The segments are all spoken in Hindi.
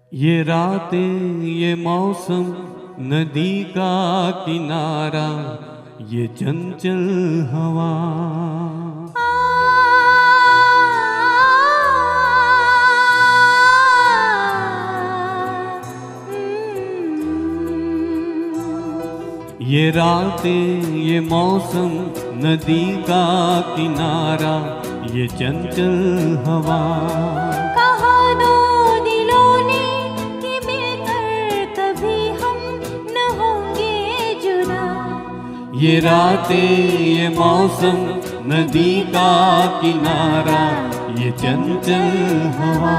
ये रातें ये मौसम नदी का किनारा ये चंचल हवा, ये रातें ये मौसम नदी का किनारा ये चंचल हवा, कहा दो दिलों ने कि मिलकर कभी हम न होंगे जुदा। ये रातें ये मौसम नदी का किनारा ये चंचल हवा।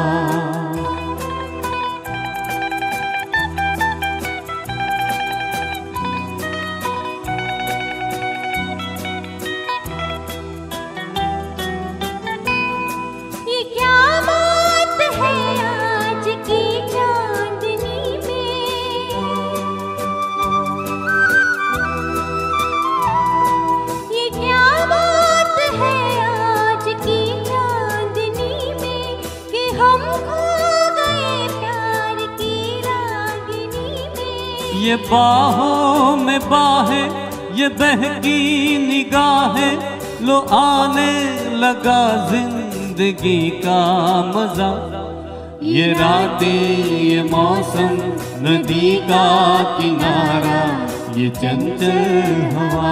ये बाहों में बाहें ये बहकी निगाहें, लो आने लगा जिंदगी का मजा। ये रातें ये मौसम नदी का किनारा ये चंचल हवा,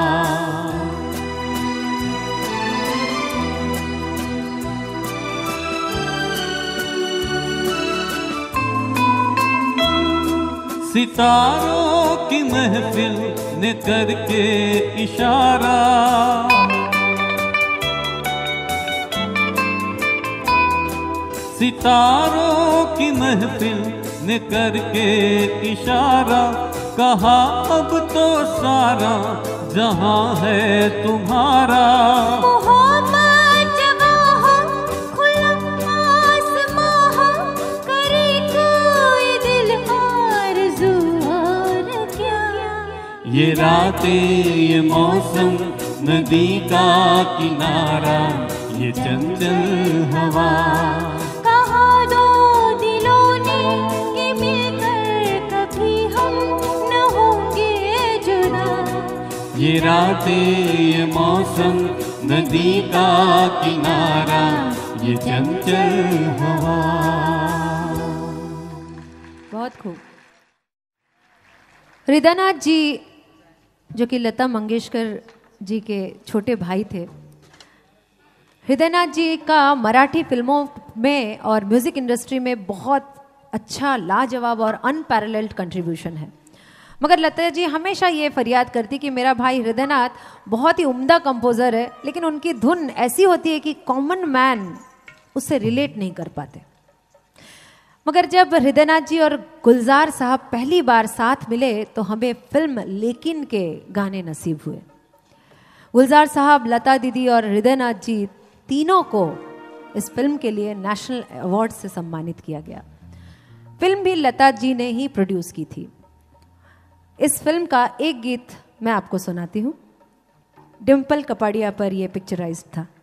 सितारों की महफिल ने करके इशारा, सितारों की महफिल ने करके इशारा, कहा अब तो सारा जहां है तुम्हारा। ये रातें ये मौसम नदी का किनारा ये चंचल हवा, कहा दो दिलों ने कि मिलकर कभी हम न होंगे जुदा। ये रातें ये मौसम नदी का किनारा ये चंचल हवा। बहुत खूब। हृदयनाथ जी जो कि लता मंगेशकर जी के छोटे भाई थे, हृदयनाथ जी का मराठी फिल्मों में और म्यूज़िक इंडस्ट्री में बहुत अच्छा लाजवाब और अनपैरेलल्ड कंट्रीब्यूशन है। मगर लता जी हमेशा ये फरियाद करती कि मेरा भाई हृदयनाथ बहुत ही उम्दा कंपोज़र है, लेकिन उनकी धुन ऐसी होती है कि कॉमन मैन उससे रिलेट नहीं कर पाते। मगर जब हृदयनाथ जी और गुलजार साहब पहली बार साथ मिले तो हमें फिल्म लेकिन के गाने नसीब हुए। गुलजार साहब, लता दीदी और हृदयनाथ जी तीनों को इस फिल्म के लिए नेशनल अवार्ड से सम्मानित किया गया। फिल्म भी लता जी ने ही प्रोड्यूस की थी। इस फिल्म का एक गीत मैं आपको सुनाती हूँ। डिम्पल कपाड़िया पर यह पिक्चराइज्ड था।